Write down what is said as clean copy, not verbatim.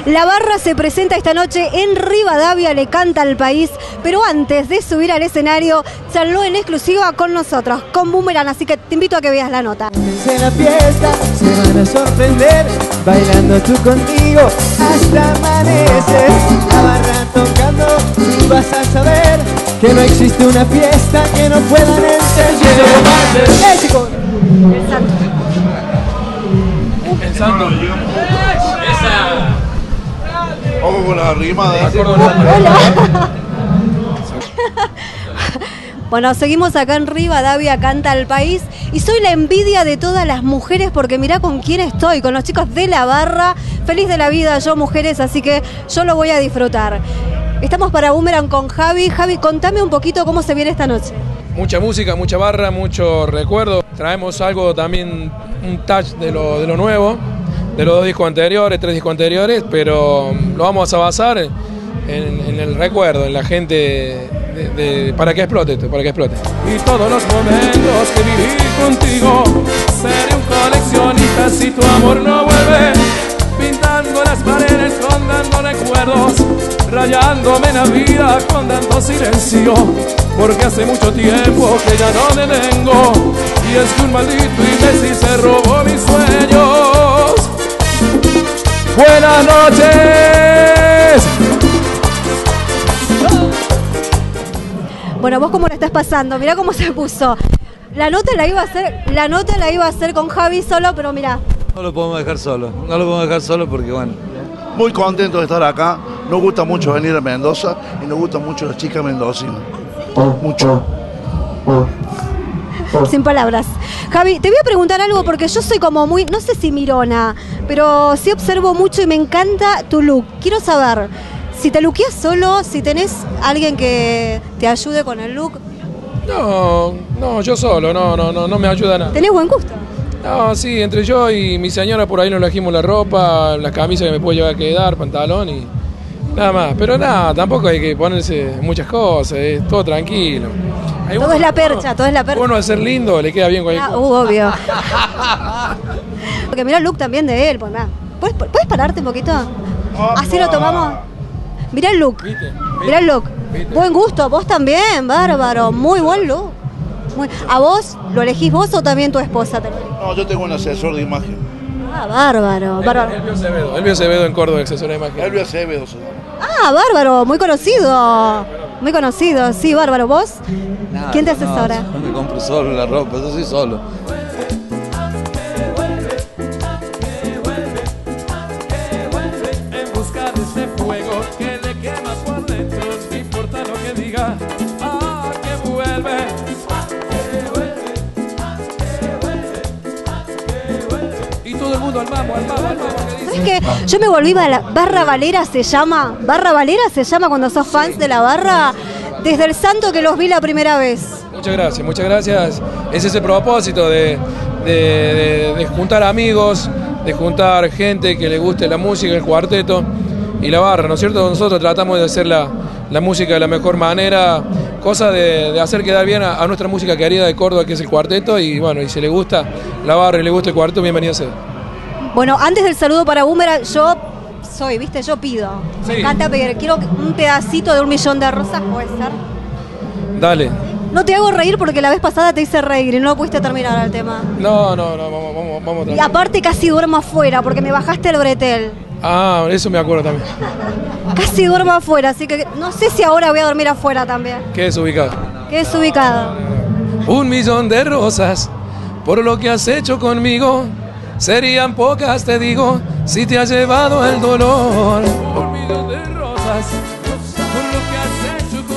La Barra se presenta esta noche en Rivadavia, le canta al país, pero antes de subir al escenario, charló en exclusiva con nosotros, con Boomerang, así que te invito a que veas la nota. En la fiesta se van a sorprender, bailando tú conmigo hasta amanecer. La barra tocando, tú vas a saber que no existe una fiesta que no puedan entender. Chicos! El santo. El santo. Esa. Ojo con la rima de Hola. Bueno, seguimos acá en Rivadavia, canta al país, y soy la envidia de todas las mujeres porque mirá con quién estoy, con los chicos de La Barra, feliz de la vida yo, mujeres, así que yo lo voy a disfrutar. Estamos para Boomerang con Javi. Javi, contame un poquito cómo se viene esta noche. Mucha música, mucha barra, mucho recuerdo. Traemos algo también, un touch de lo nuevo, de los 2 discos anteriores, 3 discos anteriores, pero lo vamos a basar en el recuerdo, en la gente, para que explote esto, para que explote. Y todos los momentos que viví contigo, seré un coleccionista si tu amor no vuelve, pintando las paredes con tantos recuerdos, rayándome la vida con tanto silencio, porque hace mucho tiempo que ya no te tengo, y es que un maldito imbécil se robó mis sueños. Buenas noches. Bueno, vos cómo la estás pasando, mirá cómo se puso. La nota la iba a hacer con Javi solo, pero mirá. No lo podemos dejar solo, porque bueno. Muy contento de estar acá. Nos gusta mucho venir a Mendoza y nos gusta mucho las chicas mendocinas. Mucho. Sin palabras. Javi, te voy a preguntar algo porque yo soy como muy, no sé si mirona, pero sí observo mucho y me encanta tu look. Quiero saber si te lookeás solo, si tenés alguien que te ayude con el look. No, yo solo, no me ayuda nada. ¿Tenés buen gusto? No, sí, entre yo y mi señora por ahí nos elegimos la ropa, las camisas que me puede llevar a quedar, pantalón y nada más. Pero nada, tampoco hay que ponerse muchas cosas, es todo tranquilo. Todo es la percha, todo es la percha. Bueno, de ser lindo, le queda bien cualquier cosa. Obvio. Porque mira el look también de él, pues nada. ¿Puedes pararte un poquito? Así lo tomamos. Mirá el look. Mirá el look. Buen gusto, vos también, bárbaro. Muy buen look. ¿A vos lo elegís vos o también tu esposa te lo elige? No, yo tengo un asesor de imagen. Ah, bárbaro. Elvio Acevedo en Córdoba, asesor de imagen. Elvio Acevedo. Ah, bárbaro, muy conocido. Muy conocido, sí, bárbaro. ¿Vos? Nada, ¿Quién te asesora? Yo me compro solo la ropa, yo soy solo. En busca de ese fuego que le quema por dentro, no importa lo que diga, que vuelve. Y todo el mundo al mambo, ¿Sabés qué? Yo me volví a la Barra Valera, se llama. Barra Valera se llama cuando sos fans de la barra. Desde el santo que los vi la primera vez. Muchas gracias. Ese es el propósito de juntar amigos, de juntar gente que le guste la música, el cuarteto y la barra, ¿no es cierto? Nosotros tratamos de hacer la música de la mejor manera, cosa de hacer quedar bien a nuestra música querida de Córdoba, que es el cuarteto, y bueno, y si le gusta la barra y le gusta el cuarteto, bienvenido sea. Bueno, antes del saludo para Boomerang, yo pido. Sí. Me encanta pedir. Quiero un pedacito de 1.000.000 de rosas, ¿puede ser? Dale. No te hago reír porque la vez pasada te hice reír y no pudiste terminar el tema. No, vamos. Y aparte casi duermo afuera porque me bajaste el bretel. Ah, eso me acuerdo también. Casi duermo afuera, así que no sé si ahora voy a dormir afuera también. Qué desubicado. Qué desubicado. 1.000.000 de rosas por lo que has hecho conmigo. Serían pocas, te digo, si te has llevado el dolor. 1.000.000 de rosas por lo que has hecho conmigo.